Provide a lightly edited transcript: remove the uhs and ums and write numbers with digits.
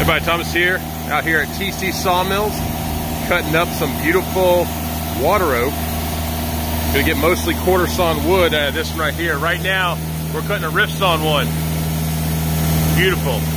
Everybody, Thomas here, out here at TC Sawmills, cutting up some beautiful water oak. Gonna get mostly quarter sawn wood out of this one right here. Right now, we're cutting a rift sawn one. Beautiful.